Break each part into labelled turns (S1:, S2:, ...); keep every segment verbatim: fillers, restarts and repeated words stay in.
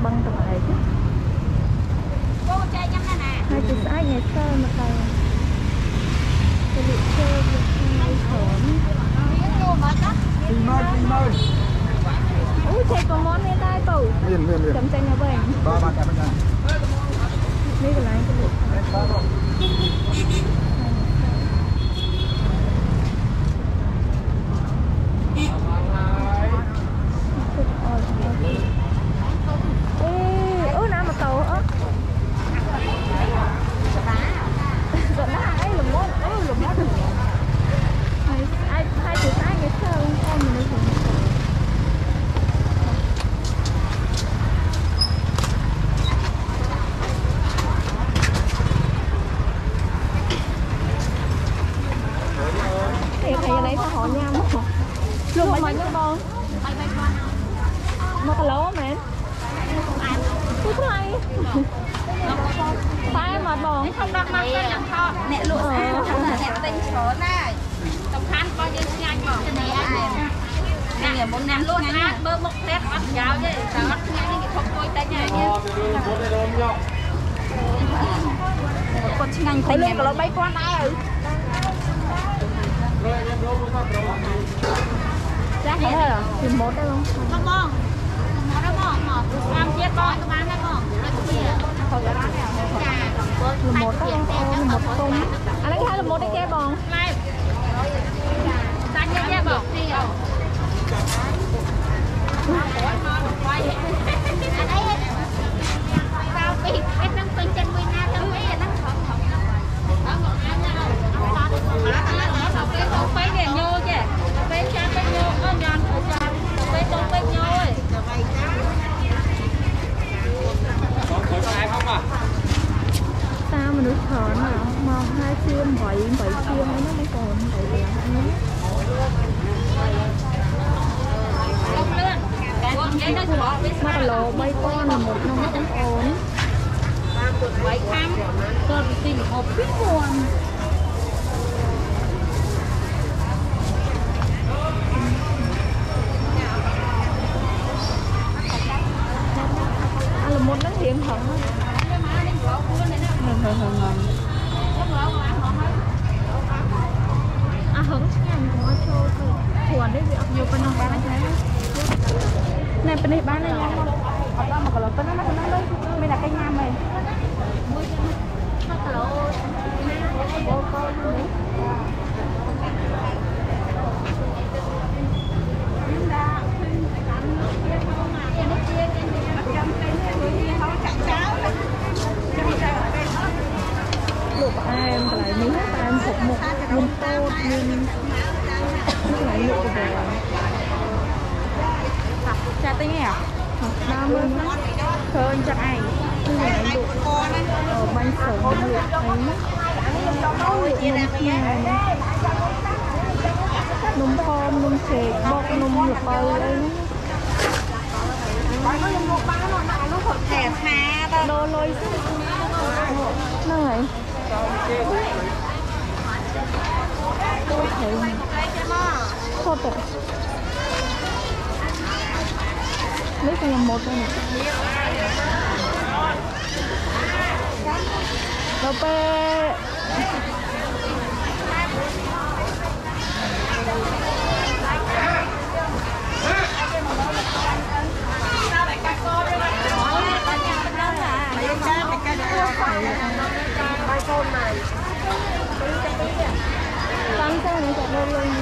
S1: băng tập lại chứ
S2: cô chơi nhắm nè nè
S1: hai chữ ai ngày sơ mà tay cái lụa chơi hai thốn
S3: Tìm mơi, tìm mơi.
S1: ui chơi có món nghe tai tủ
S3: Miền, miền, miền.
S1: chấm chanh nhà bệnh
S3: Ba, ba, ba, ba.
S1: đây là cái lụa ê ôi nào mà tàu ớ giận nó ai là mốt ôi là mốt ai ai từ ai cái sao con mình nó cũng thì thầy này sao họ nhâm luôn mà nhâm con mà cái lỗ mẹ tôi có ai tay mà bòn
S2: không đặt mặt lên làm kho nè lụa nè tinh số này tổng khăn coi như nhanh bỏ cái này anh nè nè muốn nè luôn á bơ mốc tét bắt giáo chứ sao bắt ngay cái không coi tay nhảy nhé con nhanh thấy luôn cái nó bay qua đây
S1: chắc thế rồi tìm một đây không
S2: không bong nó đó bong ngọt làm chết bong các bạn đó bong
S1: là một đó không một công anh lấy hai là một đấy che bòn
S2: này ta nhớ nhớ bong đi rồi ở đây tao bị cái năng pin trên nguyên na đâu ấy là năng không không ở một anh nào ở cái không phải để nhô chứ phải cha phải nhô có nhon phải tông phải nhô ấy
S1: sao mà nước thở mà mà hai xiêm bảy bảy xiêm nó mới còn bảy là anh mà lồ bay con là một năm cũng ổn
S2: bảy khăn còn tình hộp biết buồn
S1: anh là một nắng hiện hận hừng hừng hừng hừng à hứng anh cũng có cho thuần đấy bị ấp nhiều bên nông bán thế này bên này bán này nha ở đó mà còn là bên nó nó nó đây là cây nhang này luộc ai em lại miếng hết em phục một luôn tốt nhưng nó lại luộc rồi cha tính nghèo ba mươi hơn chắc ai như này luộc ở bánh sống luộc ấy luộc nấm chiên nấm thơm nấm chè bọc nấm luộc bơ đây đồ lôi này tôi thấy thôi rồi lấy cái một đây này đâu pe tăng sao này chạy lên lên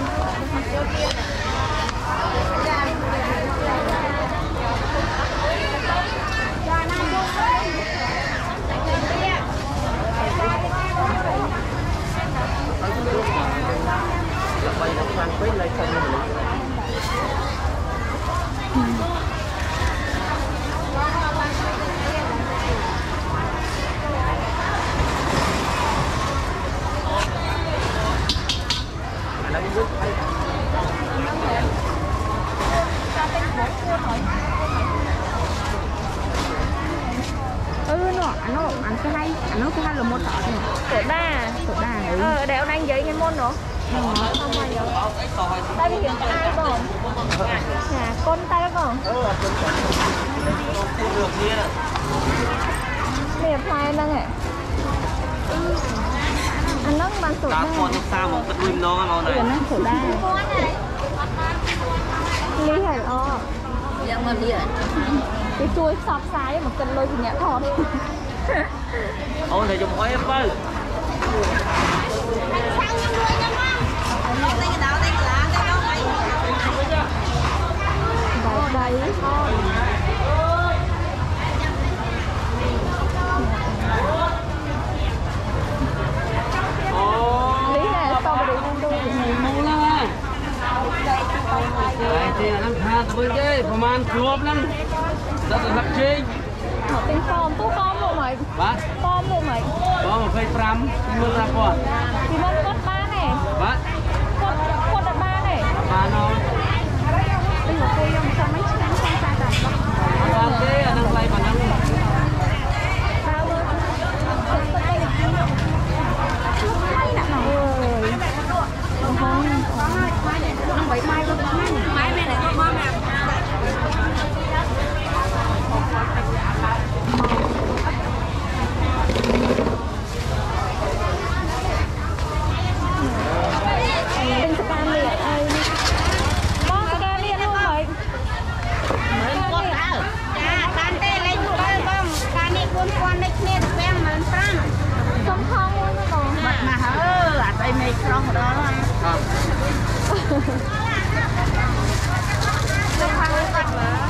S1: ừ nó anh nó anh cái hay anh nó cái hay là môn đó tổ đa tổ đa ờ để ông anh giấy cái môn nữa không mà giờ tay bị hiện tay còn nhà con tay còn mẹ phai năng ạ anh nó mang sổ đa con sao một cái đuôi nó màu này nó sổ đa ly hay oยังมาเรียนไปช่วยซอบซ้ายมากันเลยทีเนี้ยถอดโอ้ยจะม้อยไปได้ได้lý này to đi ăn đôi này môngนะไอ้ที่นั่งทานตะบึงเจ้ประมาณครบนั่นจะจะรับจริงhọเป็นฟอร์มตู้ฟอร์มหรือไม่บ้าฟอร์มหรือไม่ฟอร์มเคยปรำมือละก่อนที่มันกดบ้านเนี่ยบ้ากดกดบ้านเนี่ยบ้านน้องเป็นหัวตัวยังจะไม่ใช่นั่งใช้ใจแต่บ้านเจ้นั่งไรบ้านนั่งบ้าเลยเออห้องน้องใบไม้ก็ไม้แม่ไหนก็มาแม่เป็นสการเลียดไอ้บ้องสการเลียดลูกเหรอเหมือนกดเอาจ้าการเต้เล่นบ้องบ้องการนี้กวนกวนเล็กเนี่ยแป้งเหมือนปรังสมทองมันก็ต้องบัดมาเอออาจไปไม่คล่องแล้วจะพังตัดเหรอ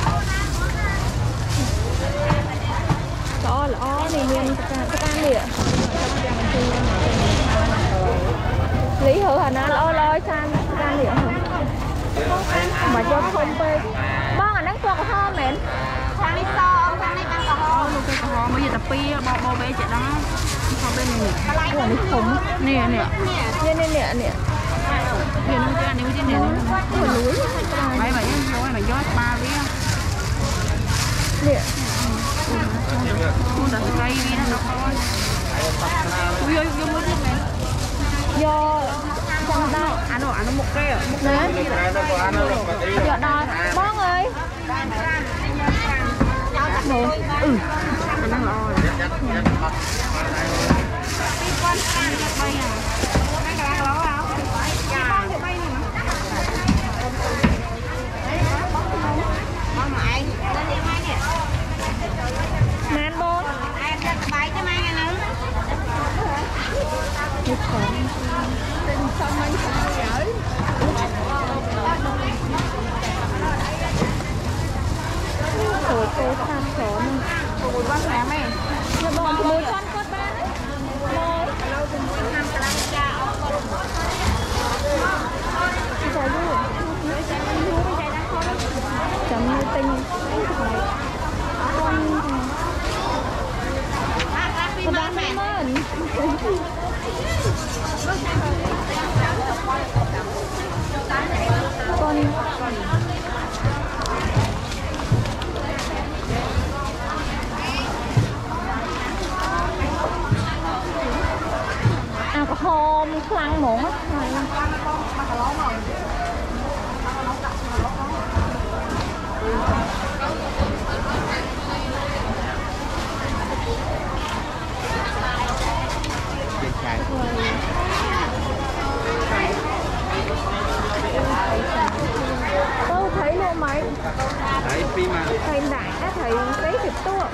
S1: อ๋ออ๋อนี่เรียนสการสการเลียดlý hữu hả nó lôi lôi sang sang liệu mà cho không phê bong anh đang tua có ho mến sang đi so ông sang đi ăn có ho luôn cái có ho bây giờ tập pi bo bo bé chạy đó ho bên này nè này khủng nè nè nè nè nè nè nè nó cái này cái này nó núi mấy mày vô mày vô ba với nè con đặt cây đi nó coi vô vô vô này do trong đây ăn đồ ăn một cái một cái giờ đòi bón ơi đồ ừ mình đang lo rồi man bón bay cho mai nghe nữa tình xong anh không gửi ủa cô tham khổ nè ủa bác mẹ mày là bọn thì bố con cốt ba đấy lâu cùng bố tham cả lăng cha ông con trời ơi chẳng như tình con con bán mẹ ơn con à có hôm khăn muỗng á tôi thấy luôn mày thấy nãy đã thấy cái thịt tua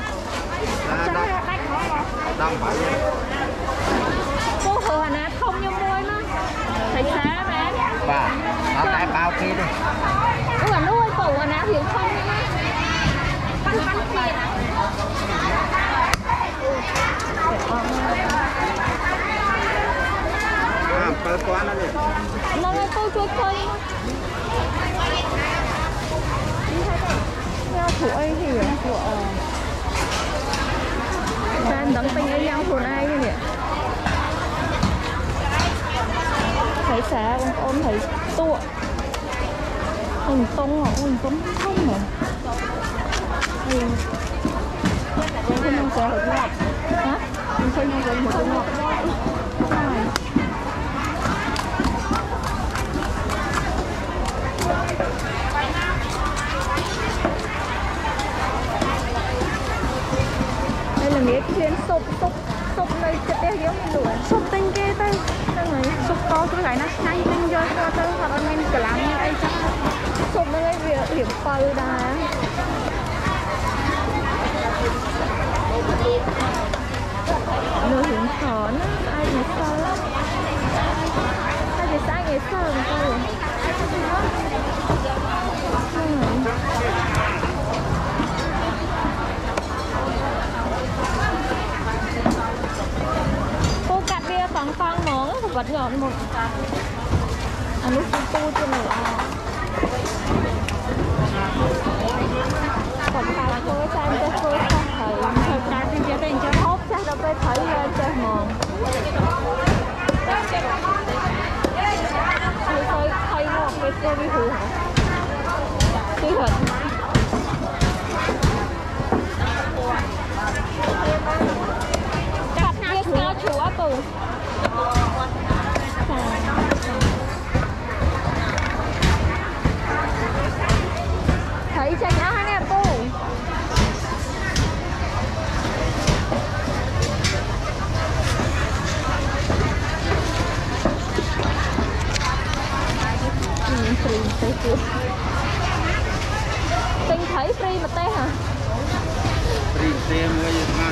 S1: cô hờ hả nát không như môi nó thấy xá mẹ bà nó tay bao kia đi đúng là nuôi cổ hả nát hiểu không bắn bắn kia à bơ quá nó đi nó là cô chuột thôi thủ ấy thì của đang đóng tinh ấy nhau thủ ai như vậy thấy xá con ôm thấy tụa hình tông hả hình tông không hả ừ không không có hột ngọt hả không không có hột ngọt đây là nghĩa chuyên sụp sụp sụp đây chật đeo giống như lửa sụp tinh kia tay sụp to cứ lại nó nhanh tinh vô cho tôi hoặc là mình cả lắm như đây chắc sụp nó lấy việc điểm phơi đà nửa hiểm khó nó ai thì sao ai thì sao nghe sao rồi thôi cô cắt bia phẳng phẳng món thì vật nhọn một anh lúc tu cho nữa còn phải thôi sao em cho tôi không thấy thật ra thì gia đình cho hốt chắc đâu phải thấy lên cho mòn tôi thấy thấy một cái cô đi hư hả tí hình cắt bia cao chúa tù thấy tranh áo hai nè cô tinh thấy free mà té hả
S3: free xem người Việt Nam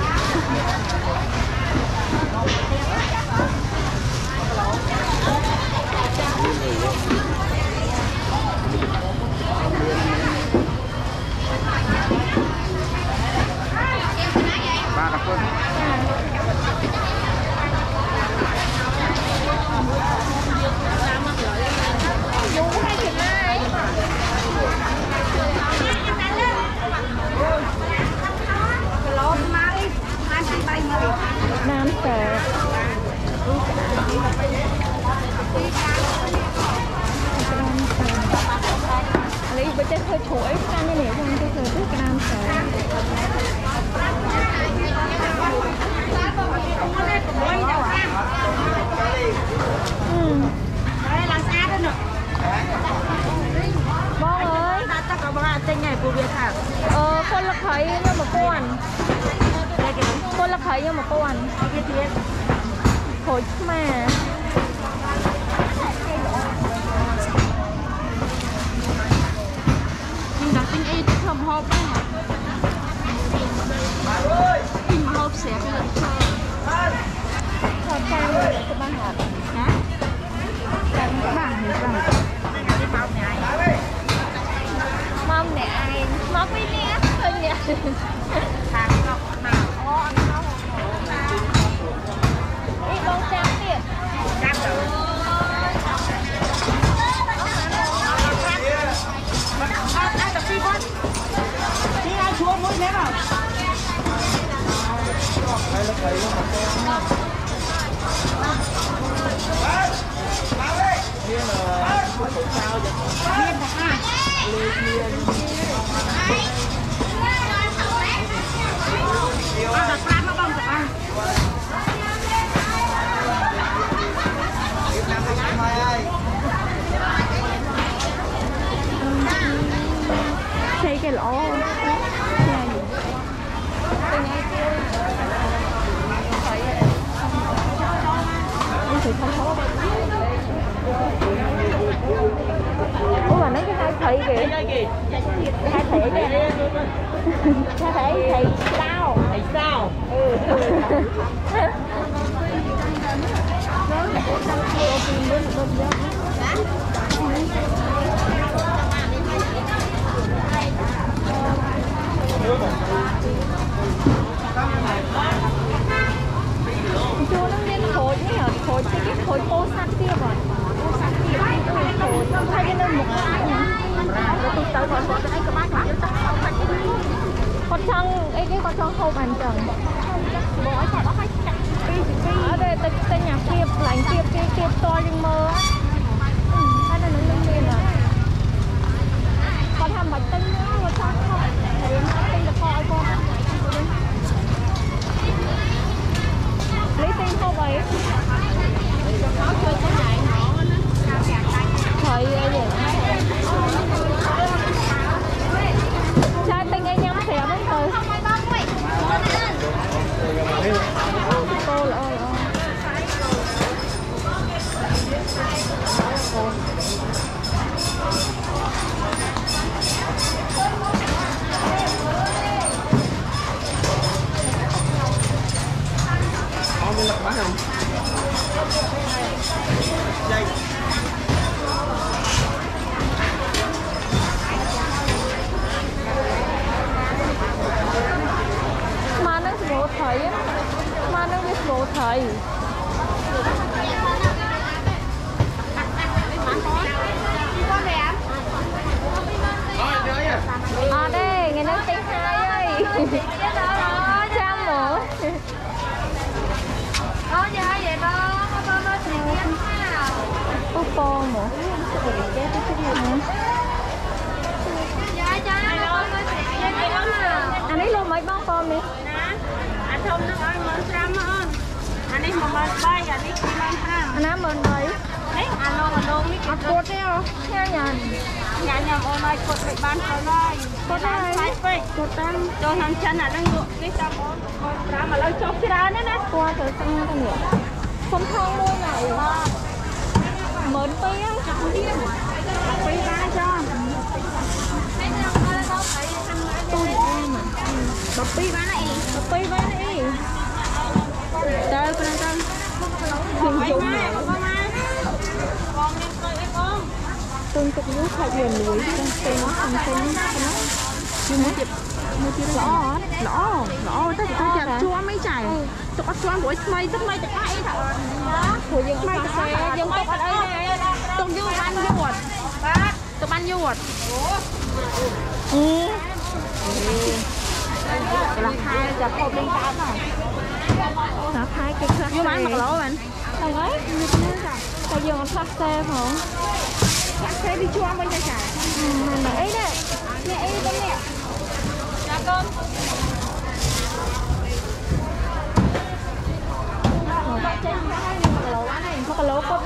S3: ba đặc quân
S1: đúng hay chuyện này nam sợ lấy bữa trên hơi chuỗi ăn cái này không cái thời tiết nam sợ ừ. Bông ơi ờ con là thấy nhưng mà con con là thấy nhưng mà con thôi mà
S2: mình đã tinh y tích hợp hộp đấy tinh hộp sẽ cái lần chơi
S1: cho cam rồi cho ba hạt
S2: hả cam các bạn hiểu rằng
S1: mong nè ai mong với nè thôi nè
S2: hàng ngọc nào ó ăn nó
S1: đi bông trắng tiền
S2: cam rồi ăn tập phi con đi ai chúa mũi thế nào ăn đặt pram nó bông được ăn
S1: xây cái lỗ ủa mà nói cái hai thầy kìa hai thầy kìa hai thầy thầy sao thầy sao ừ chua nó nên khối nhỉ khối cái khối ô sát kia rồi ô sát kia khối hay cái nơi một cái rồi tôi tới còn có cái cái bát lại con trăng ấy cái con trăng không bàn trần ở đây tên tên nhà kia lạnh kia kia kia to nhưng mơ cái này nó lên lên rồi conทำ bạch tinh nữa rồi sao không thấy nó tinh là coi con lấy tinh không vậy thấy vậy bay à đây nghe nói tiếng hai ơi trăm nữa
S2: Có gì vậy đó, có có có gì nha.
S1: có con nữa
S2: Dạ dạ, có có gì vậy đó mà.
S1: anh ấy luôn mấy bó con đi
S2: Anh không nó ăn món trăm hơn. Anh ấy mà món bay, anh ấy chỉ món trăm.
S1: anh em mình mấy
S2: Đấy, anh luôn anh luôn
S1: à cột theo theo nhà
S2: nhà nhà ông này cột bị ban thôi đây.
S1: cột này
S2: Phải
S1: cột tăng
S2: cho hàng chân là đang luộc cái trăm con ra mà lấy chốt ra nữa nè.
S1: qua tới tăng cái nữa không thong môi này mến tí á
S2: Đi ra cho.
S1: tôi em à
S2: Bắp pi bán này.
S1: bắp pi với đi
S2: Đây con con.
S1: dùng
S2: Con
S1: dùng
S2: mai, con mai. Con đi coi em con.
S1: tương tục nước thật huyền lưới con tên nó thành tên nó chưa mới chụp mới chưa rõ
S2: Lõ, lõ tất cả chặt chua mấy chảy. Tụi con chua buổi mây tức mây tụi ai thở.
S1: của dân mày xe dân tộc ở đây này
S2: Tụi du ban yuột. Tụi ban yuột.
S1: ừ
S2: Là hai chặt hộp lên tám rồi.
S1: nó hai cái khác
S2: Nhưng mà ăn mặc lỗ bạn.
S1: thằng ấy bây giờ nó thắt xe không
S2: Ăn thế đi chua bên đây chảy.
S1: mà mà ấy nè
S2: Mẹ ấy con mẹ. Dạ con.
S1: mặc trên hai mặc lỗ này mặc lỗ cốt đó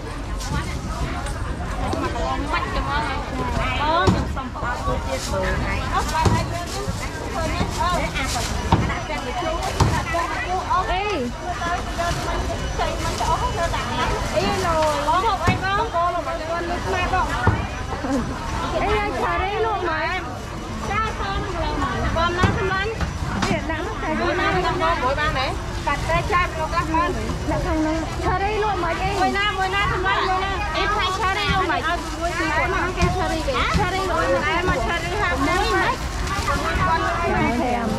S2: Bắt cho con. Ờ, nhưng xong bỏ tôi chia sẻ này. Ốc ba hai bên. Thôi nhé. Ờ, à còn đã xem được chú.
S1: ê
S2: Chạy mà chỗ không được đặng lắm.
S1: ý rồi
S2: Có hộp anh không? Có là mà con nước mát không?
S1: ê ai xài đấy luôn mà
S2: Cha con là con nó thăm anh.
S1: hiện đã xài
S2: Bữa
S1: đấy
S2: nay con con mỗi ban đấy. Cắt tay cha rồi các con.
S1: đã thằng nó xài đấy luôn mà
S2: Bữa
S1: ấy
S2: nay bữa nay thăm anh bữa nay. Em phải cha đi luôn mày. Em mà cái cha đi cái cha đi luôn. Em mà cha đi học muối đấy. Con
S1: đang thèm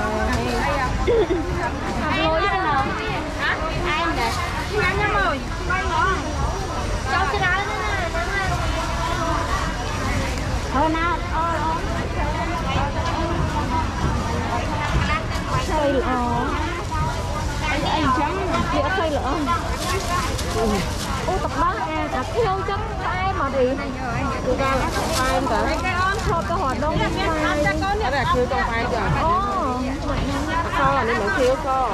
S1: học lối thế nào
S2: hả? Ai em đấy? Nhanh lắm rồi. Bay ngon. Cháu sẽ đá nữa nè. Thôi nào.
S1: xây lửa
S2: Anh chấm.
S1: dĩa xây lửa ô tập đó à à thiêu chân tay mà đi
S2: Tôi ra là không phải em cả.
S1: cho cái hoạt động tay
S2: Cái này chưa trong phải chưa?
S1: ô
S2: So là nên mở thiếu so.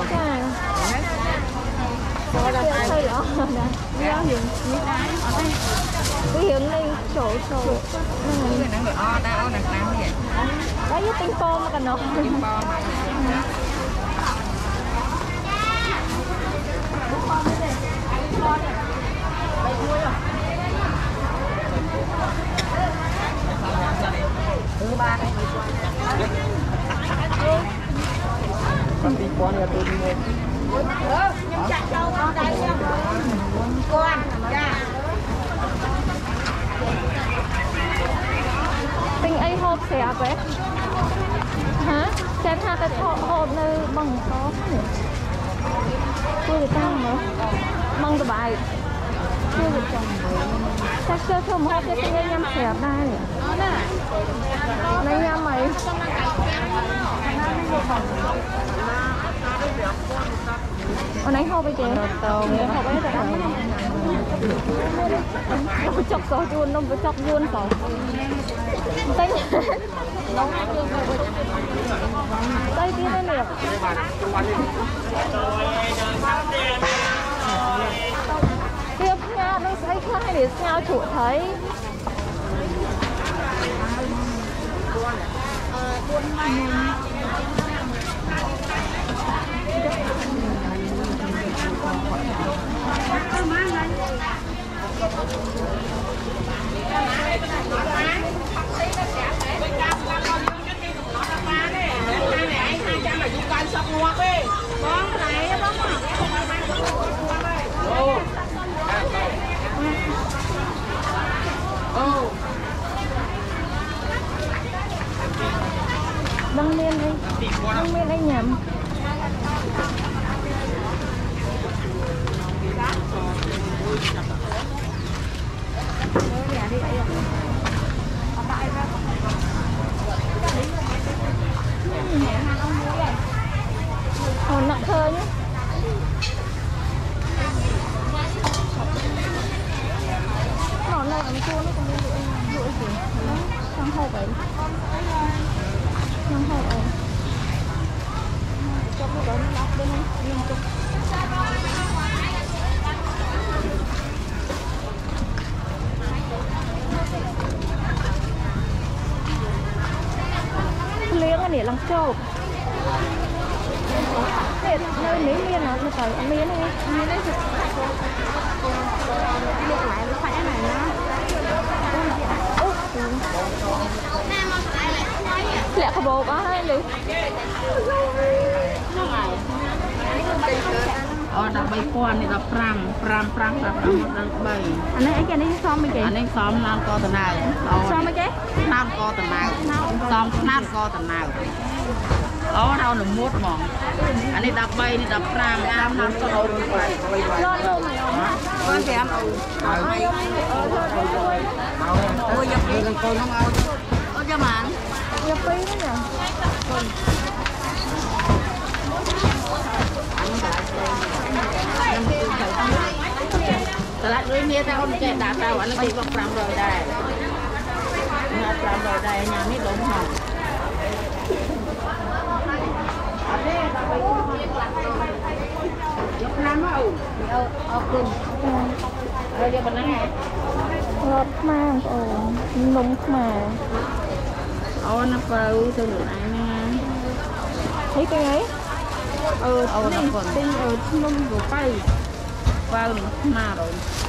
S2: So ra phải.
S1: xây lửa nè hiện cái hiện lên chỗ chỗ
S3: Cái năng lượng o đau nặng nặng vậy.
S1: đấy với tinh tôm mà cần nó
S3: Kim bo mà.
S2: Thứ ba cái gì
S3: Con đi con là tôi đi mua.
S2: Ờ, nhưng chặt đâu con đây nha. Con, dạ.
S1: tinh ấy hộp xẻ vậy hả xem hai cái hộp hộp nơi bằng có tôi được tăng nữa bằng cái bài chưa được chồng chắc chưa chưa một cái tinh ấy nhâm xẻ ba này này nhâm mày ở nãy hộp bây giờ hộp ấy là nó chọc sò chuôn nó phải chọc chuôn sò tay tay kia đây nè tiếp nha nó sẽ khai để sao chủ thấy đăng miên đi đăng miên anh nhầm Hồn nặng thơ nhé. Nó này ăn chua nó còn đi lụi lụi gì nó trong hộp ấy trong hộp ấy cho cái đó nó lọc bên không liên tục liếng anh để làm trộm để nơi mấy miên nó tới ăn miên này miên đấy liếng lại nó phải này nó lẹ khổ bột á hay đi
S3: ờ đập bay quan này đập pram pram pram đập đập bay
S1: anh ấy cái này xóm mấy cái
S3: anh ấy xóm nam co tận nào
S1: xóm mấy cái
S3: nam co tận nào xóm nam co tận nào ở đâu là mốt mỏng anh ấy đập bay đi đập pram nam nam co đâu
S1: lót luôn mày
S3: con chị em ôi nhập đi con con không ao ôi cho bạn
S1: nhập đi đó nhở
S3: lại đôi mía tao không chạy đạp tao anh đi vào pram rồi đây nhà pram rồi đây nhà mới đúng không giúp năm đâu đâu ở cùng rồi giờ mình nói hả
S1: lót mang ồ nông mà
S3: ô nó phơi từ nửa này nè
S1: thấy cái ấy
S3: ừ ô nó còn tinh ở nông của bay vâng mà rồi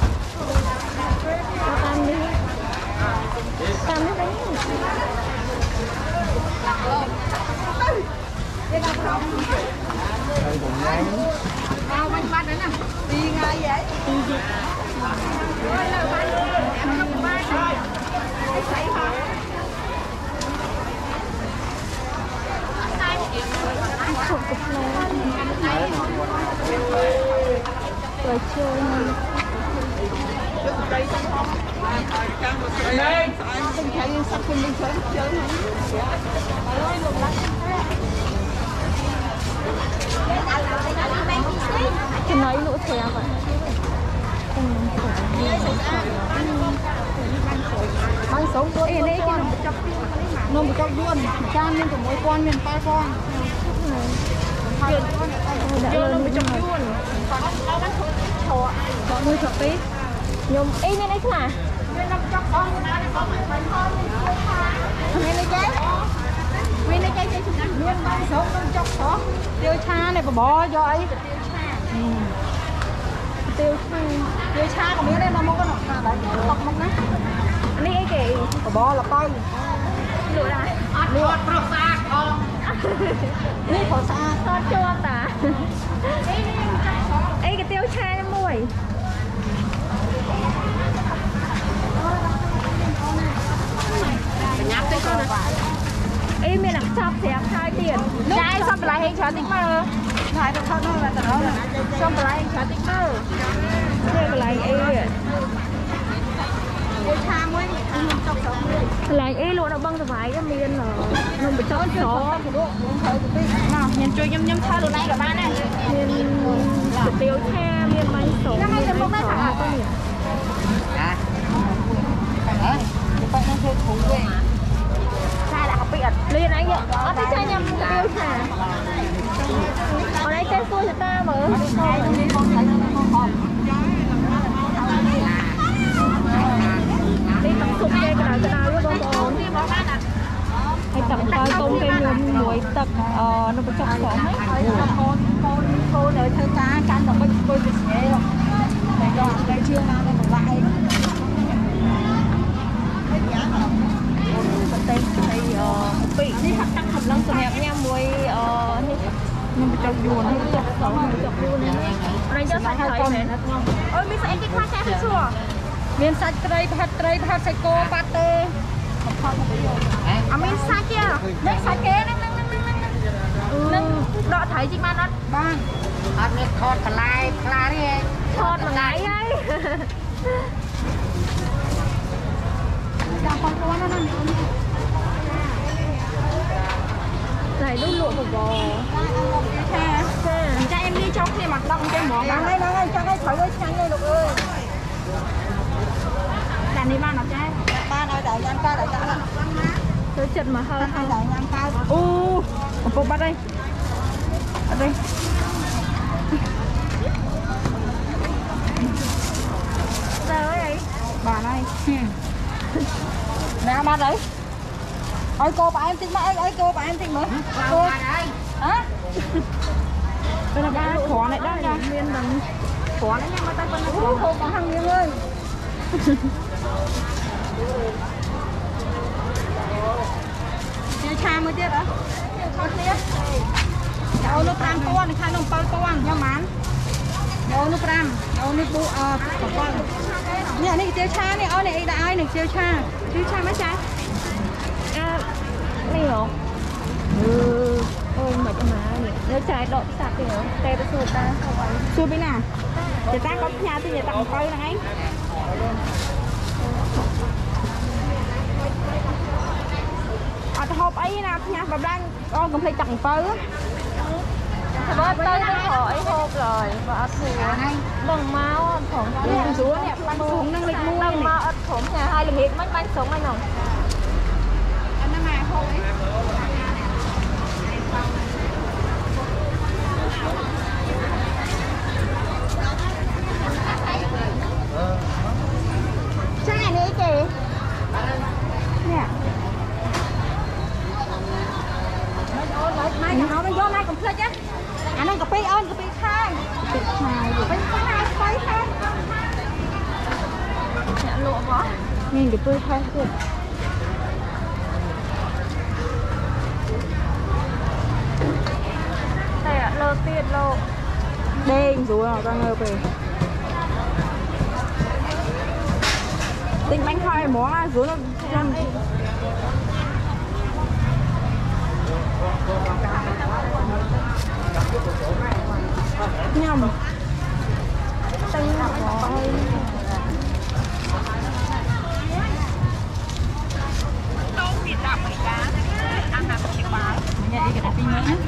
S1: tam đi tam đi đấy
S3: ao bánh bát đấy nè đi ngay vậy
S1: thuộc cục này rồi chơi
S3: đây mình thấy sắp cùng mình chơi chơi
S1: cái nói lũ xe vậy
S3: băng sống tôi
S1: đây đây cái
S3: nó một trong luôn can lên của mỗi con lên ba con
S1: đã lên một trong luôn bọn nuôi thật tí nhôm y như đấy mà
S3: nghe lấy trái nghe lấy trái trái luôn băng sống trong chọc đó tiêu cha này có bò cho ấy
S1: tiêu cha
S3: tiêu cha của miếng đây nó mua cái nọ đấy lọc mông đấy
S1: anh ấy cái
S3: có bò là tay
S1: lụa lại
S3: lụa pro sa conนี่ขอสะอาด
S1: ทอดชั่วตาไอ้กระเตียวแช่มวยไอ้เมียหนังชอบเสียคายเตียนใช่ชอบอะไรให้ฉันติ๊กมาเลย
S3: ถ่ายตรงข้างนอกแล้วแต่เราเนี่ย
S1: ชอบอะไรให้ฉันติ๊กมาเลยเรียกอะไรไอ้
S3: tiêu cha mới chọc chọc
S1: อะไรไอ้ลวดเอาบังสบายก็มีกันเหรอนุ่มไปช้อนช้อน
S3: nào nhìn chui nhâm nhâm tha đồ này cả ba này
S1: เมียนกระเตียวแช่เมียนไม้สงเมียนไม้สงก็มี
S3: đấy phải nó hơi thú về
S1: sai là học biệt liền anh vậy ở đây chơi nhầm tiêu xả ở đây chơi xui cho ta mở đi tập sụp chơi cái nào cái nào với con bồn hay tập coi tôm cây nhôm muối tập ờ nó có chọc phỏng ấy
S3: con con con ở thơ cá can nó có coi bị xé rồi đây rồi đây chưa nào đây một lại
S1: tay tay bị đi học tăng học lăng sườn hẹp nha muối ờ
S3: nhưng mà trong buồn
S1: hay chọc phỏng hay chọc luôn này đây cho sạch thấy mẹ ôi mình sẽ cái khoa xe sủa
S3: មានសាច់ត្រីផាត់ត្រីផាត់សាច់គោបាត់ទេអត់មានសាច់ទេនេះសាច់គេហ្នឹងហ្នឹងហ្នឹងហ្នឹងដកត្រីជីបានអត់បានអត់មានខតបន្លែខ្លាទេ
S1: thọt mà ngái ấy này đút lụa một bò
S3: cho em đi trong khi mặc đông cái món đó đây đây cho cái thử ơi chăng đây lục ơi làm đi ban nào trai ba nói đợi anh ca đợi cho anh
S1: tôi chật mà hơi
S3: hai đợi anh ca u một bộ bắt đây bắt đây
S1: sao ấy
S3: bà này nè ba đấy ôi cô bà em tin mà ơi cô bà em tin mới cô hả đây là ba khó này đó nha
S1: miên bằng
S3: khó đấy nha mà tay con nó cô có hàng miếng ơi chơi cha mới tiết đó đâu nó tam con khai nông bao con nha mán đâu nó tam đâu nó bu ờ con nè này chơi cha này ơi này đã ai này chơi cha chơi cha mấy cha
S1: à này hả ừ ôi mà cho má này nếu trái đậu sạc thì nó tê tới sụp ta
S3: xui bên nào người ta có nhà thì người ta còn coi này à hộp ấy nè nhà bà đang con cũng phải chặn phơi
S1: bớt tới nó khỏi hộp rồi và ớt thì bằng máu ớt thủng
S3: bằng xuống nè bằng xuống năng lực mua
S1: bằng máu ớt thủng nhà hai lần hết mấy bánh sống anh không
S3: anh nó mà hộp ấy
S1: sao này nữa chị
S3: nè mai nó nó vô mai cũng chơi chứ anh ăn cà phê ơi cà phê khai cà phê khai cà phê khai cà phê khai
S1: nhận lụa quá
S3: nhìn cà phê khai kìa
S1: đây là lô tiền lô
S3: đen rồi nào ta ngơ về tinh bánh khoai món á dưới nó chân nhầm tinh rồi đâu bị đập cái cá ăn làm chiếc bánh nhà đi cái này tinh nữa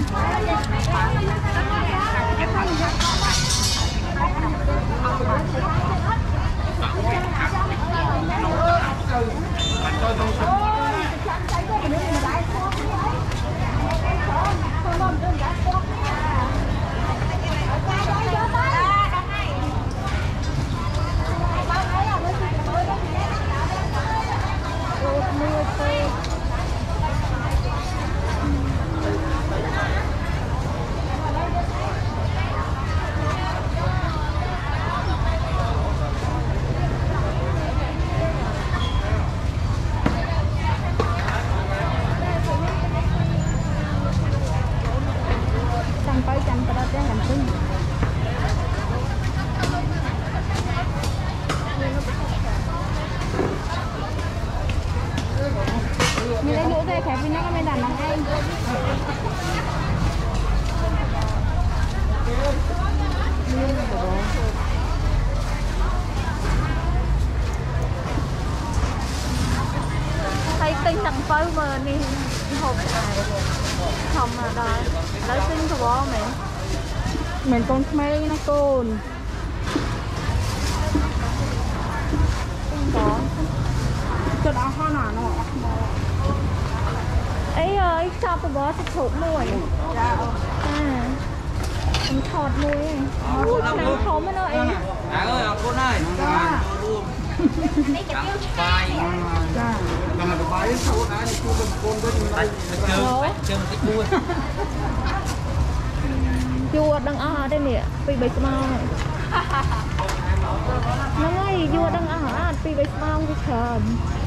S1: hay tinh đằng phơi mà đi hộp này không mà đòi lấy tinh của bố mẹ
S3: mình con mê nó cồn
S1: có
S3: cho đó hoa nào nó
S1: ấy ơi cho của bố thì thụt mùi à mình thọt mùi nắng thốn mới nói ấy
S4: à ơi con ơi luôn bài làm được bài số đã thì cô mình con với mình chơi một cái vui
S1: chua đang ở đây nè bị bị mau nó ngay chua đang ở bị bị mau cái chờ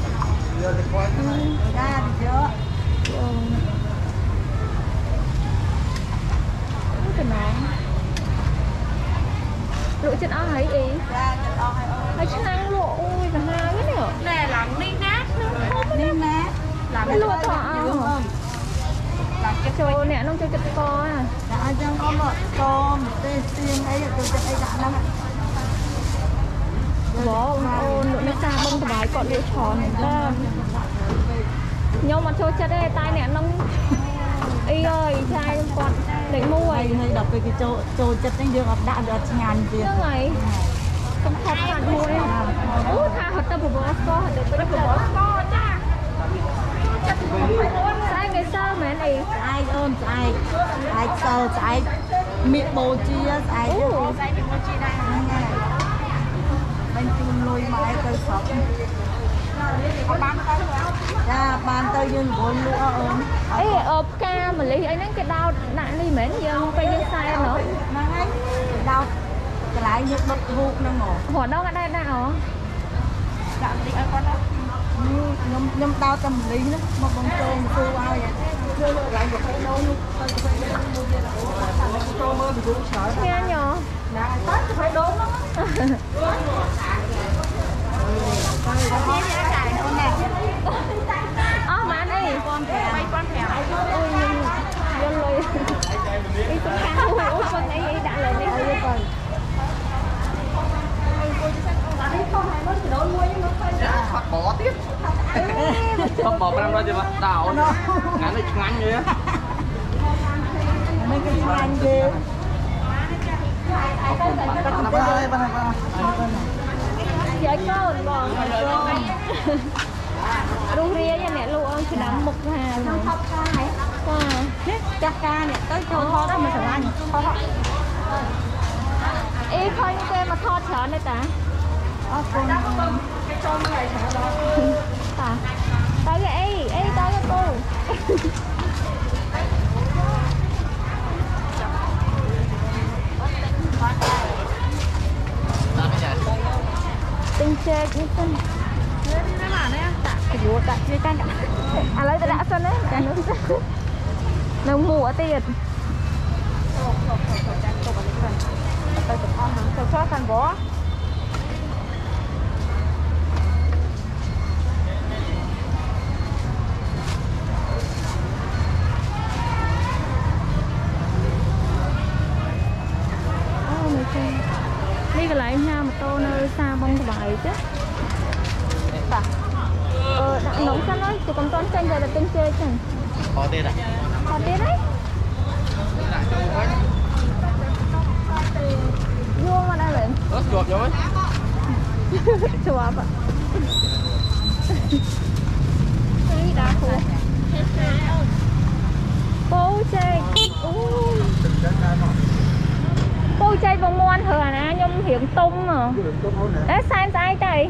S3: ra thì chưa
S1: cái này lụa chân áo ấy ý hay chân ăn lụa ui cả hai cái nữa
S3: nè làm đi nát đi nát làm
S1: cái lụa thọ
S3: làm cái
S1: chỗ nè nó cho chật co à
S3: đã cho con một tôm tê xiên ấy tôi cho ấy đã lắm
S1: bỏ ô nước ta bông từ bài còn liệu tròn ta nhau mà trôi chết đây tai nè nông y ơi trai còn để mua
S3: hay hay đọc về cái chỗ chỗ chất anh được đã được ngàn tiền
S1: như này không thật ngàn mua ú tha hạt tao bổ co hạt được cái bổ co cha sai ngày sau mẹ này
S3: ai ôm ai ai sờ ai mịt bồ chia ai ai mịt bồ chia đây bên chung lôi máy tôi sọt dạ bàn tôi dương bốn lúa ôm
S1: ấy ốp ca mà lấy ấy nắng cái đau nặng đi mến dương phải dương sai nữa
S3: nãy đau cái lại nhức bật vuốt nó ngộ
S1: họ đâu ở đây nào
S3: chạm đi ở con đó nhom nhom đau tâm lý đó một bông tôm su ai lại một cái nấu luôn
S1: nghe nhỏ
S3: phải đốn lắm
S1: ờ mà anh đi con thèm con thèm ôi nhưng dân lôi đi xuống khăn ui ui con ấy đã lên đi ơi con
S4: Phát bỏ tiếp. Phát bỏ năm rồi chứ mà đảo ngắn này ngắn như thế.
S3: mấy cái ngành gì
S1: vậy con bọn rung ria nha nè luôn ơn thì đắm mực hà wow
S3: chắc ca nè tới chỗ thọ đó mà thằng anh
S1: ý thôi những cái mà thọ chở này ta ta tới cái ấy ấy tới cái cô tinh chê như tinh cái gì cả chơi tan cả à lấy đã xuân đấy cả nước nấu mùa tiền
S3: tôi cho thành bó
S1: đi cái lại nha mà tô nơi xa bông bài chứ ờ nóng sao nói tụi con con kênh rồi là kênh chơi chẳng
S4: Có tên à?
S1: có tên đấy vuông mà đây lên
S4: Ớt chuột rồi
S1: chuột ạ cái đá khổ bố chơi bố chơi vòng muôn thừa nè nhưng hiện tung mà đấy sai sai đây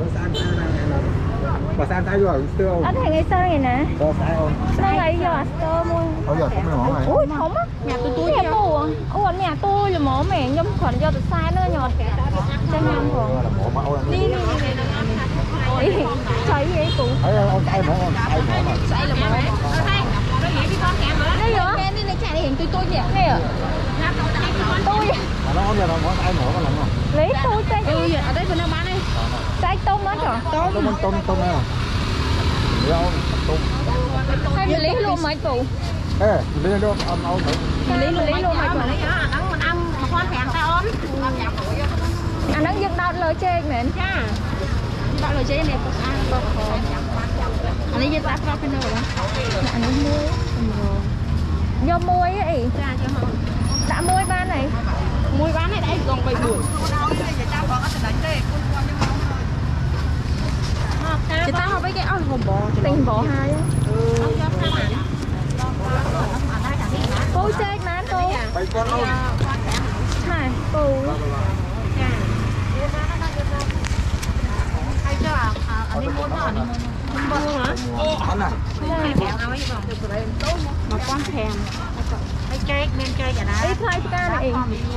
S5: bà san tay rồi xưa không?
S1: anh thấy ngày xưa này nè
S5: Có sai không?
S1: nó lấy giờ xưa mua
S5: Có giờ không món này.
S1: ui không á nhà tôi tôi nhà tôi ủa nhà tôi là mỏ mẹ nhưng còn do từ sai nữa nhọt cho nhầm rồi
S5: Là mỏ mẫu
S1: đi đi đi thấy gì cũng
S5: thấy ông tay mỏ ông tay mỏ mà.
S2: Đây là món nó nghĩ đi con hẻm nữa.
S1: đây hả
S2: Cái này chạy đi hiện tôi tôi vậy.
S1: này à tôi
S5: Mà nó giờ nó mỏ tay mỏ mà làm không?
S1: lấy tôi chơi
S2: Ừ vậy ở đây vừa nào bán đây.
S1: trái tôm hết rồi
S5: Tôm tôm tôm tôm này. Lấy ông tôm.
S1: hay mình lấy luôn mấy tủ
S5: Ê, mình lấy đâu ông ông thử.
S1: mình lấy mình lấy luôn mấy tủ
S2: Lấy đó ăn mình ăn mà con hẻm ta ôm.
S1: anh đang giật đau lời chơi mẹ
S2: Cha. Bạn lời chơi này có ăn có khó. Anh ấy ta có cái nồi đó.
S1: anh ấy mua do mua ấy
S2: Cha cho họ.
S1: đã mua ban này
S2: Mùi bán này đã còn bảy buổi. Chị ta học với cái áo hồng bò.
S1: tình bỏ hai á cô chơi má cô
S5: Bảy con ông.
S1: này cô
S2: Hay chưa à? Anh đi mua nó anh đi mua. Mua hả?
S5: Ăn này.
S2: Một con thèm. Cái chơi men chơi cả đó.
S1: ý khai ca này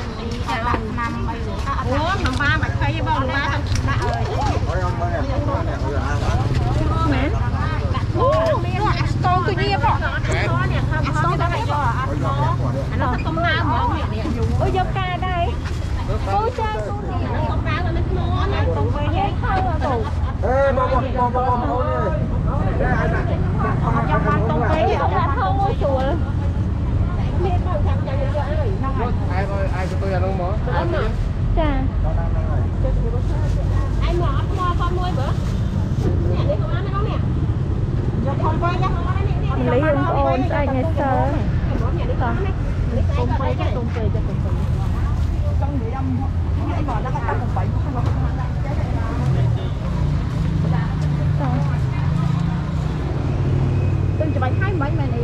S2: Ủa, thằng ba mày khai với bao thằng ba thằng ba ơi.
S5: Ôi ông ơi, ông này ơi à.
S1: mẹ
S2: Con tự nhiên bỏ. Con nè, con đó này cho ăn nó. Nó không na mở miệng này.
S1: ôi do ca đây cô chơi cô này
S2: Con ba là nó ngon á.
S1: không phải hết không à cô
S5: Ê, bò bò bò bò bò này.
S1: ấy không là không ngôi chùa
S5: Ai coi ai cho tôi ăn không mỏ?
S1: chà lấy ông ôn anh ngày sơ
S3: tôm phơi chắc tôm phơi chắc tôm phơi trong để đâm cái gọi là cái tôm phơi không có tôi chụp ảnh hai mấy mày này